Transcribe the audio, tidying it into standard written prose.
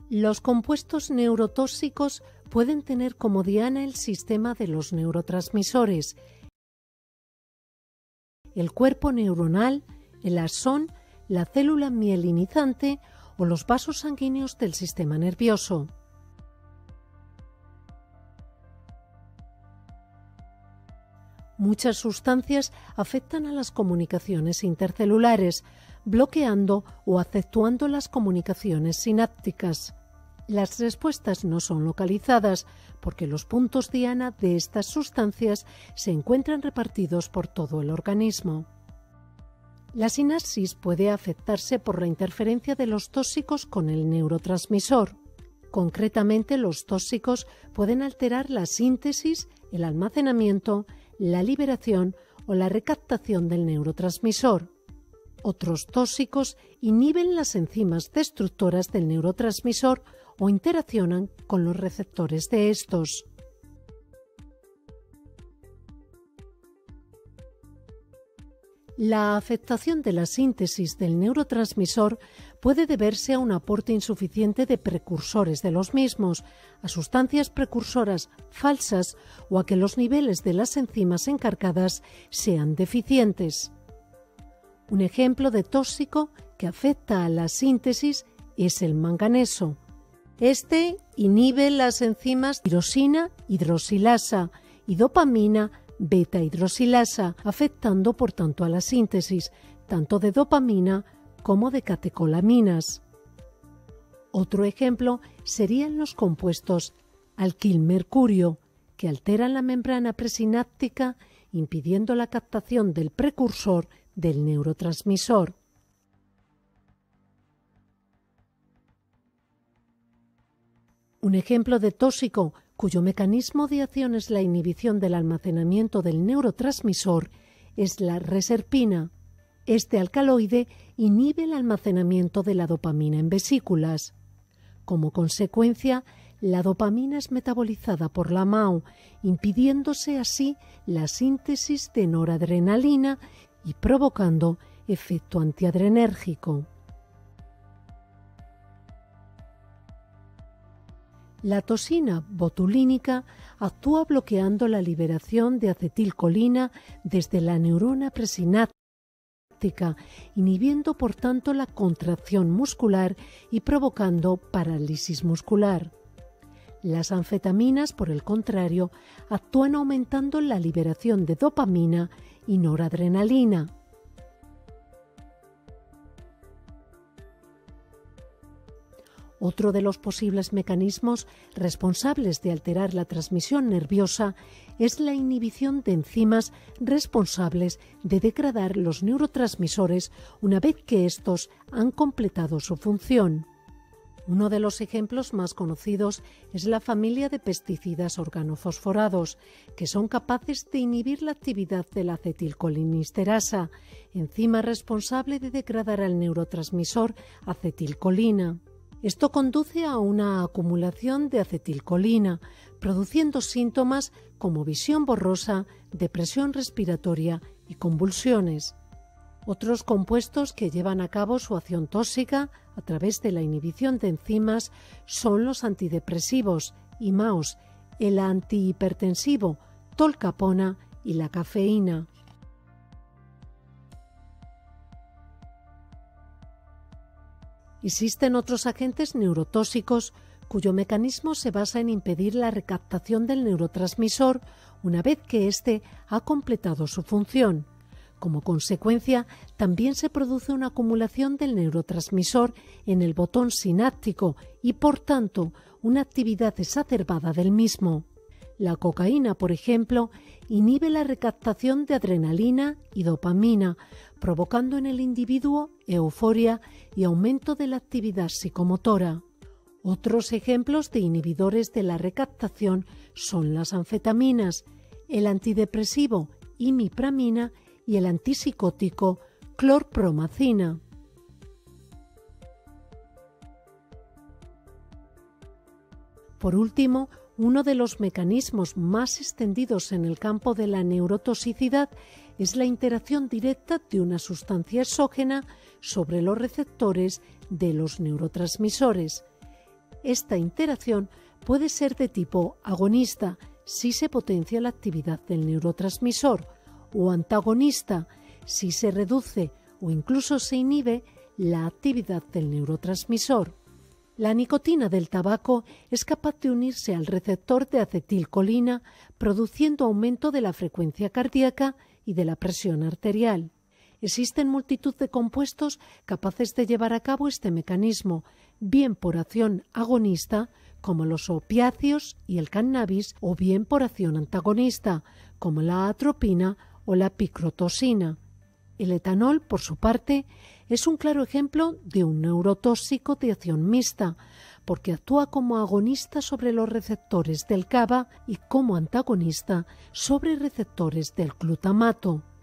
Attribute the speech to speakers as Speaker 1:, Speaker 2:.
Speaker 1: Los compuestos neurotóxicos pueden tener como diana el sistema de los neurotransmisores, el cuerpo neuronal, el axón, la célula mielinizante o los vasos sanguíneos del sistema nervioso. Muchas sustancias afectan a las comunicaciones intercelulares, bloqueando o acentuando las comunicaciones sinápticas. Las respuestas no son localizadas porque los puntos diana de estas sustancias se encuentran repartidos por todo el organismo. La sinapsis puede afectarse por la interferencia de los tóxicos con el neurotransmisor. Concretamente, los tóxicos pueden alterar la síntesis, el almacenamiento, la liberación o la recaptación del neurotransmisor. Otros tóxicos inhiben las enzimas destructoras del neurotransmisor o interaccionan con los receptores de estos. La afectación de la síntesis del neurotransmisor puede deberse a un aporte insuficiente de precursores de los mismos, a sustancias precursoras falsas o a que los niveles de las enzimas encargadas sean deficientes. Un ejemplo de tóxico que afecta a la síntesis es el manganeso. Este inhibe las enzimas tirosina hidroxilasa y dopamina beta-hidroxilasa, afectando por tanto a la síntesis tanto de dopamina como de catecolaminas. Otro ejemplo serían los compuestos alquilmercurio, que alteran la membrana presináptica, impidiendo la captación del precursor del neurotransmisor. Un ejemplo de tóxico cuyo mecanismo de acción es la inhibición del almacenamiento del neurotransmisor es la reserpina. Este alcaloide inhibe el almacenamiento de la dopamina en vesículas. Como consecuencia, la dopamina es metabolizada por la MAO, impidiéndose así la síntesis de noradrenalina y provocando efecto antiadrenérgico. La toxina botulínica actúa bloqueando la liberación de acetilcolina desde la neurona presináptica, inhibiendo por tanto la contracción muscular y provocando parálisis muscular. Las anfetaminas, por el contrario, actúan aumentando la liberación de dopamina y noradrenalina. Otro de los posibles mecanismos responsables de alterar la transmisión nerviosa es la inhibición de enzimas responsables de degradar los neurotransmisores una vez que estos han completado su función. Uno de los ejemplos más conocidos es la familia de pesticidas organofosforados, que son capaces de inhibir la actividad de la acetilcolinesterasa, enzima responsable de degradar al neurotransmisor acetilcolina. Esto conduce a una acumulación de acetilcolina, produciendo síntomas como visión borrosa, depresión respiratoria y convulsiones. Otros compuestos que llevan a cabo su acción tóxica a través de la inhibición de enzimas son los antidepresivos, IMAOs, el antihipertensivo, tolcapona y la cafeína. Existen otros agentes neurotóxicos cuyo mecanismo se basa en impedir la recaptación del neurotransmisor una vez que éste ha completado su función. Como consecuencia, también se produce una acumulación del neurotransmisor en el botón sináptico y, por tanto, una actividad exacerbada del mismo. La cocaína, por ejemplo, inhibe la recaptación de adrenalina y dopamina, provocando en el individuo euforia y aumento de la actividad psicomotora. Otros ejemplos de inhibidores de la recaptación son las anfetaminas, el antidepresivo imipramina y el antipsicótico clorpromacina. Por último, uno de los mecanismos más extendidos en el campo de la neurotoxicidad es la interacción directa de una sustancia exógena sobre los receptores de los neurotransmisores. Esta interacción puede ser de tipo agonista, si se potencia la actividad del neurotransmisor, o antagonista, si se reduce o incluso se inhibe la actividad del neurotransmisor. La nicotina del tabaco es capaz de unirse al receptor de acetilcolina, produciendo aumento de la frecuencia cardíaca y de la presión arterial. Existen multitud de compuestos capaces de llevar a cabo este mecanismo, bien por acción agonista, como los opiáceos y el cannabis, o bien por acción antagonista, como la atropina o la picrotosina. El etanol, por su parte, es un claro ejemplo de un neurotóxico de acción mixta, porque actúa como agonista sobre los receptores del GABA y como antagonista sobre receptores del glutamato.